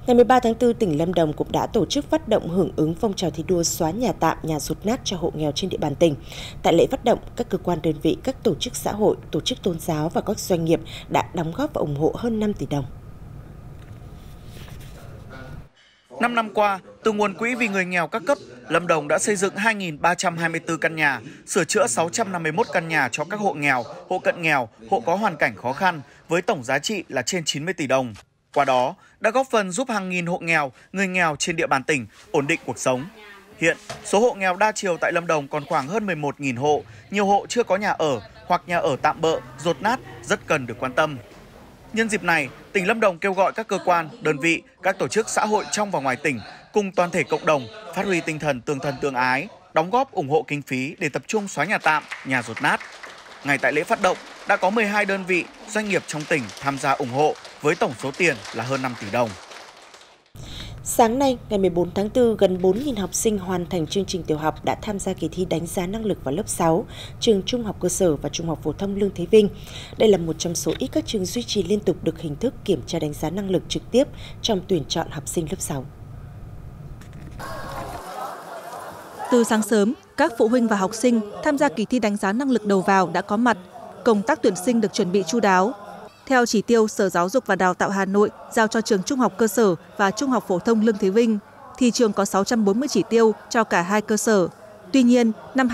Ngày 13 tháng 4, tỉnh Lâm Đồng cũng đã tổ chức phát động hưởng ứng phong trào thi đua xóa nhà tạm, nhà dột nát cho hộ nghèo trên địa bàn tỉnh. Tại lễ phát động, các cơ quan đơn vị, các tổ chức xã hội, tổ chức tôn giáo và các doanh nghiệp đã đóng góp và ủng hộ hơn 5 tỷ đồng. 5 năm qua, từ nguồn quỹ vì người nghèo các cấp, Lâm Đồng đã xây dựng 2.324 căn nhà, sửa chữa 651 căn nhà cho các hộ nghèo, hộ cận nghèo, hộ có hoàn cảnh khó khăn với tổng giá trị là trên 90 tỷ đồng. Qua đó, đã góp phần giúp hàng nghìn hộ nghèo, người nghèo trên địa bàn tỉnh ổn định cuộc sống. Hiện, số hộ nghèo đa chiều tại Lâm Đồng còn khoảng hơn 11.000 hộ, nhiều hộ chưa có nhà ở hoặc nhà ở tạm bợ, dột nát rất cần được quan tâm. Nhân dịp này, tỉnh Lâm Đồng kêu gọi các cơ quan, đơn vị, các tổ chức xã hội trong và ngoài tỉnh cùng toàn thể cộng đồng phát huy tinh thần tương thân tương ái, đóng góp ủng hộ kinh phí để tập trung xóa nhà tạm, nhà dột nát. Ngay tại lễ phát động, đã có 12 đơn vị, doanh nghiệp trong tỉnh tham gia ủng hộ với tổng số tiền là hơn 5 tỷ đồng. Sáng nay, ngày 14 tháng 4, gần 4.000 học sinh hoàn thành chương trình tiểu học đã tham gia kỳ thi đánh giá năng lực vào lớp 6, trường Trung học cơ sở và Trung học phổ thông Lương Thế Vinh. Đây là một trong số ít các trường duy trì liên tục được hình thức kiểm tra đánh giá năng lực trực tiếp trong tuyển chọn học sinh lớp 6. Từ sáng sớm, các phụ huynh và học sinh tham gia kỳ thi đánh giá năng lực đầu vào đã có mặt. Công tác tuyển sinh được chuẩn bị chu đáo. Theo chỉ tiêu Sở Giáo dục và Đào tạo Hà Nội giao cho trường Trung học cơ sở và Trung học phổ thông Lương Thế Vinh, thì trường có 640 chỉ tiêu cho cả hai cơ sở. Tuy nhiên, năm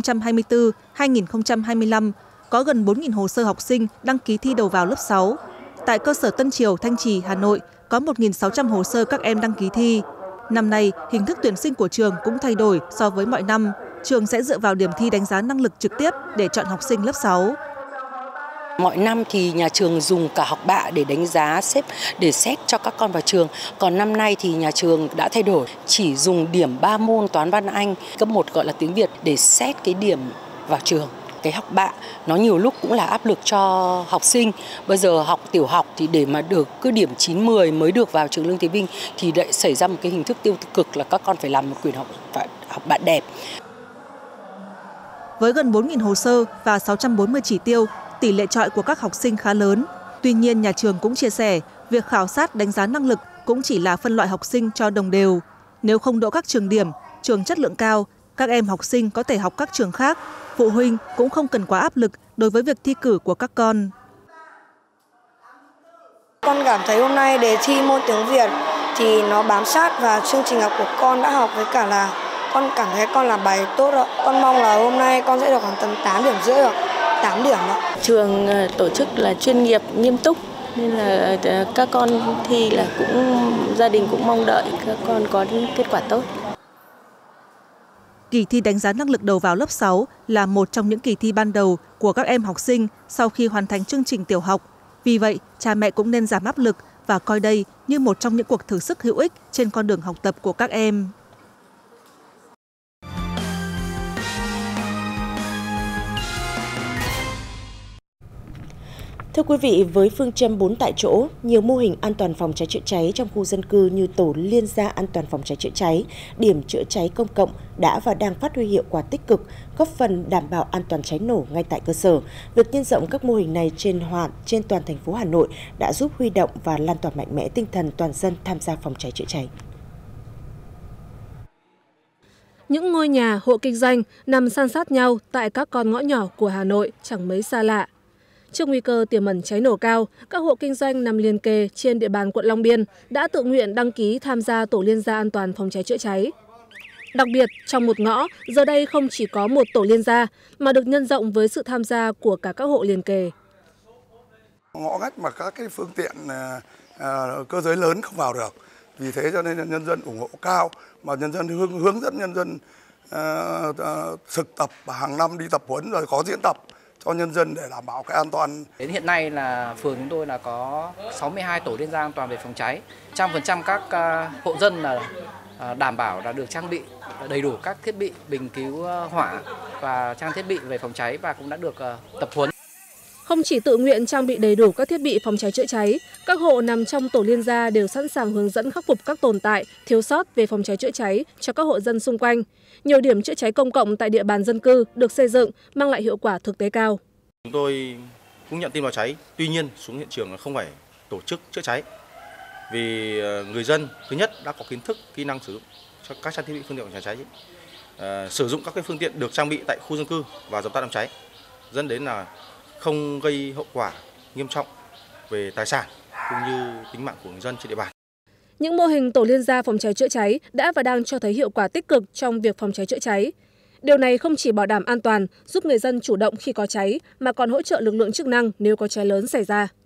2024-2025 có gần 4.000 hồ sơ học sinh đăng ký thi đầu vào lớp 6. Tại cơ sở Tân Triều, Thanh Trì, Hà Nội có 1.600 hồ sơ các em đăng ký thi. Năm nay, hình thức tuyển sinh của trường cũng thay đổi so với mọi năm. Trường sẽ dựa vào điểm thi đánh giá năng lực trực tiếp để chọn học sinh lớp 6. Mọi năm thì nhà trường dùng cả học bạ để đánh giá để xét cho các con vào trường. Còn năm nay thì nhà trường đã thay đổi, chỉ dùng điểm 3 môn toán văn Anh, cấp 1 gọi là tiếng Việt để xét cái điểm vào trường. Cái học bạ nó nhiều lúc cũng là áp lực cho học sinh. Bây giờ học tiểu học thì để mà được cứ điểm 9-10 mới được vào trường Lương Thế Vinh thì lại xảy ra một cái hình thức tiêu cực là các con phải làm một quyển học bạ đẹp. Với gần 4.000 hồ sơ và 640 chỉ tiêu, tỷ lệ chọi của các học sinh khá lớn. Tuy nhiên, nhà trường cũng chia sẻ, việc khảo sát đánh giá năng lực cũng chỉ là phân loại học sinh cho đồng đều. Nếu không đỗ các trường điểm, trường chất lượng cao, các em học sinh có thể học các trường khác. Phụ huynh cũng không cần quá áp lực đối với việc thi cử của các con. Con cảm thấy hôm nay đề thi môn tiếng Việt thì nó bám sát vào chương trình học của con đã học, với cả là con cảm thấy con làm bài tốt ạ. Con mong là hôm nay con sẽ được khoảng tầm 8,5 điểm ạ. 8 điểm ạ. Trường tổ chức là chuyên nghiệp, nghiêm túc nên là các con thi là gia đình cũng mong đợi các con có kết quả tốt. Kỳ thi đánh giá năng lực đầu vào lớp 6 là một trong những kỳ thi ban đầu của các em học sinh sau khi hoàn thành chương trình tiểu học. Vì vậy, cha mẹ cũng nên giảm áp lực và coi đây như một trong những cuộc thử sức hữu ích trên con đường học tập của các em. Thưa quý vị, với phương châm 4 tại chỗ, nhiều mô hình an toàn phòng cháy chữa cháy trong khu dân cư như tổ liên gia an toàn phòng cháy chữa cháy, điểm chữa cháy công cộng đã và đang phát huy hiệu quả tích cực, góp phần đảm bảo an toàn cháy nổ ngay tại cơ sở. Việc nhân rộng các mô hình này trên toàn thành phố Hà Nội đã giúp huy động và lan tỏa mạnh mẽ tinh thần toàn dân tham gia phòng cháy chữa cháy. Những ngôi nhà, hộ kinh doanh nằm san sát nhau tại các con ngõ nhỏ của Hà Nội chẳng mấy xa lạ. Trước nguy cơ tiềm ẩn cháy nổ cao, các hộ kinh doanh nằm liền kề trên địa bàn quận Long Biên đã tự nguyện đăng ký tham gia tổ liên gia an toàn phòng cháy chữa cháy. Đặc biệt, trong một ngõ, giờ đây không chỉ có một tổ liên gia mà được nhân rộng với sự tham gia của cả các hộ liền kề. Ngõ ngách mà các cái phương tiện cơ giới lớn không vào được. Vì thế cho nên là nhân dân ủng hộ cao, mà nhân dân hướng dẫn nhân dân thực tập và hàng năm đi tập huấn rồi có diễn tập cho nhân dân để đảm bảo cái an toàn. Đến hiện nay là phường chúng tôi là có 62 tổ liên gia an toàn về phòng cháy. 100% các hộ dân là đảm bảo là được trang bị đầy đủ các thiết bị bình cứu hỏa và trang thiết bị về phòng cháy và cũng đã được tập huấn. Không chỉ tự nguyện trang bị đầy đủ các thiết bị phòng cháy chữa cháy, các hộ nằm trong tổ liên gia đều sẵn sàng hướng dẫn khắc phục các tồn tại, thiếu sót về phòng cháy chữa cháy cho các hộ dân xung quanh. Nhiều điểm chữa cháy công cộng tại địa bàn dân cư được xây dựng mang lại hiệu quả thực tế cao. Chúng tôi cũng nhận tin báo cháy, tuy nhiên xuống hiện trường là không phải tổ chức chữa cháy Vì người dân thứ nhất đã có kiến thức, kỹ năng sử dụng các trang thiết bị phương tiện phòng cháy chữa cháy, sử dụng các cái phương tiện được trang bị tại khu dân cư và dập tắt đám cháy, dẫn đến là không gây hậu quả nghiêm trọng về tài sản cũng như tính mạng của người dân trên địa bàn. Những mô hình tổ liên gia phòng cháy chữa cháy đã và đang cho thấy hiệu quả tích cực trong việc phòng cháy chữa cháy. Điều này không chỉ bảo đảm an toàn, giúp người dân chủ động khi có cháy, mà còn hỗ trợ lực lượng chức năng nếu có cháy lớn xảy ra.